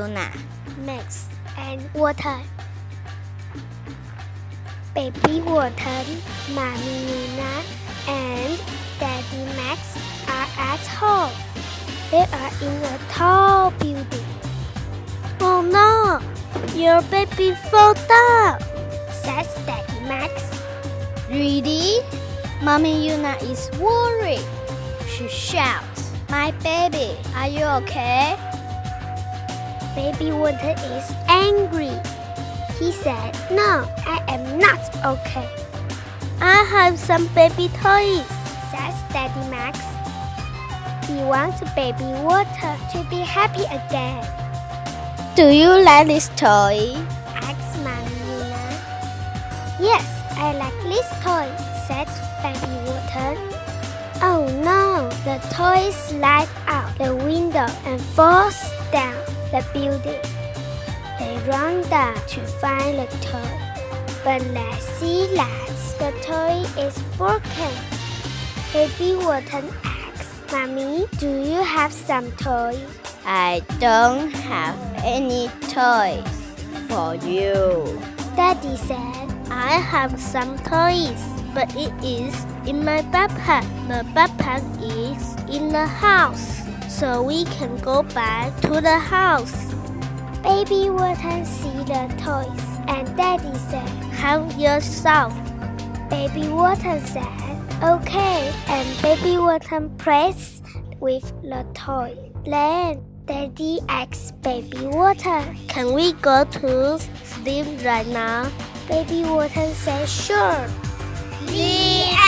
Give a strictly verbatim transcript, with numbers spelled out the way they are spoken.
Yuna, Max, and Water. Baby Water, Mommy Yuna, and Daddy Max are at home. They are in a tall building. Oh no! Your baby fell down, says Daddy Max. Really? Mommy Yuna is worried. She shouts, "My baby, are you okay?" Baby Water is angry. He said, "No, I am not okay." "I have some baby toys," says Daddy Max. He wants Baby Water to be happy again. "Do you like this toy?" asks Mommy Yuna. "Yes, I like this toy," said Baby Water. Oh no, the toy slides out the window and falls down the building. They run down to find the toy, but they see that the toy is broken. Baby Water asks, "Mommy, do you have some toys?" "I don't have any toys for you," Daddy said. "I have some toys, but it is in my backpack. The backpack is in the house, so we can go back to the house." Baby Water see the toys, and Daddy said, "Help yourself." Baby Water said, "Okay," and Baby Water plays with the toy. Then Daddy asks Baby Water, "Can we go to sleep right now?" Baby Water says, "Sure." The